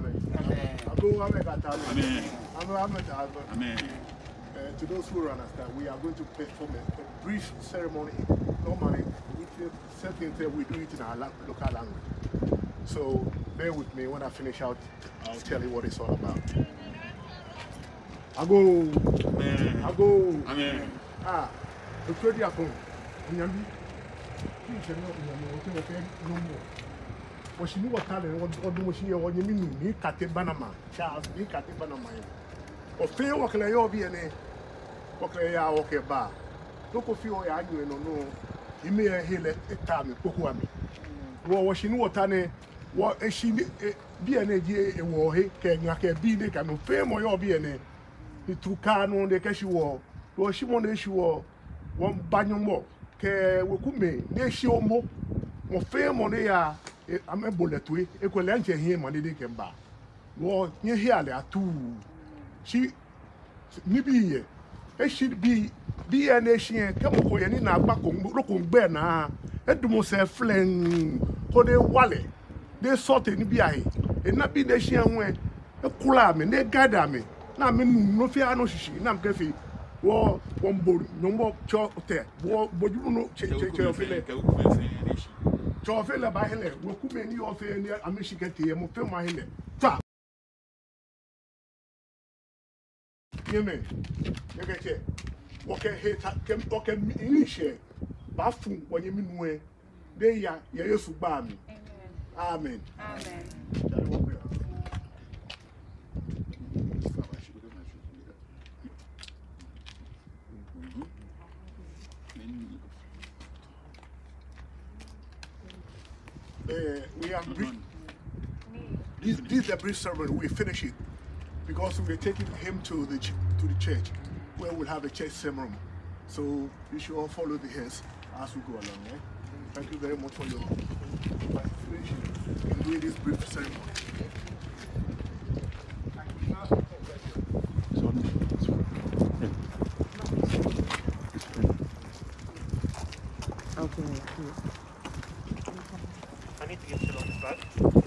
To those who understand, we are going to perform a brief ceremony. Normally, certain things we do it in our local language. So bear with me. When I finish out, I'll tell you what it's all about. I go. Amen. The credit upon. What she knew what talent, what do she or you mean? Nii Katey Bannerman, Charles, Nii Katey Bannerman. Or fail what can I be any? What can I walk a bar? Look of you or you know, you may hear a time, Pokuami. What she knew what Tane, what she be an idea, a war, can I be the kind of fame or your be any? The true canon, the cash war, or she won't issue one banyan more. Ke wokume ne shi omo mo fe mo ne ya ameboletwe ekwele anche hie mo ne de kemba wo nye hie ale atu shi ni bi ye e shi bi ene shi ke mo ko ye ni na agba ko ngbe na edumo se flen ko de wale de sorte ni bi ahe e na bi de shi enwe e kula me ne gada me na me no fi ano shishi na me kefi wo wombo nyombo chote wo boju no chofele chofele ba hele wo kume ni ofe ni amishikete mo fe ma hele fa yeme yekeche wo ke heta kem to ke ni she ba fun wo yemi nuwe de ya ye yesu ba mi amen amen. We are this is the brief ceremony. We finish it because we're taking him to the church where we'll have a church ceremony. So you should all follow the hands as we go along. Eh? Thank you very much for your participation in doing this brief ceremony. Okay. I need to get shit on this back.